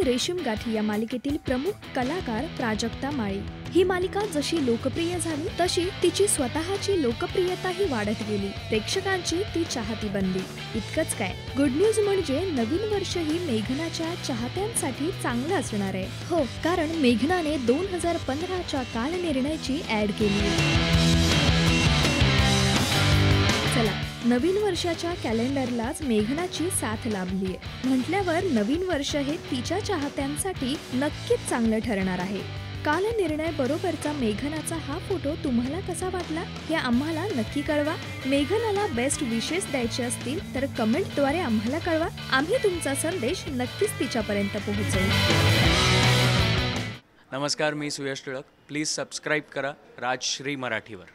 रेशीम गाठी या मालिकेतील प्रमुख कलाकार प्राजक्ता माळी। ही मालिका जशी लोकप्रिय झाली तशी तिची स्वतःची लोकप्रियताही वाढत गेली। प्रेक्षकांची ती चाहती बनली। इतकंच काय, गुड न्यूज म्हणजे नवीन वर्ष ही मेघनाच्या चाहत्यांसाठी चांगलं असणार आहे। हो, कारण मेघनाने 2015च्या कालनिर्णयची ॲड केली आहे। चला, नवीन वर्षाच्या कॅलेंडरलाच मेघनाची साथ लाभली आहे म्हटल्यावर नवीन वर्ष हे तिच्या चाहत्यांसाठी नक्कीच चांगलं ठरणार आहे। कालनिर्णय बरोबरचा मेघनाचा हा फोटो तुम्हाला कसा वाटला हे आम्हाला नक्की कळवा। मेघनाला बेस्ट विशेस द्यायचे असतील तर कमेंटद्वारे आम्हाला कळवा। आम्ही तुमचा संदेश नक्कीच तिच्यापर्यंत पोहोचवू। नमस्कार, मी सुयश टिळक। प्लीज सबस्क्राईब करा राजश्री मराठीवर।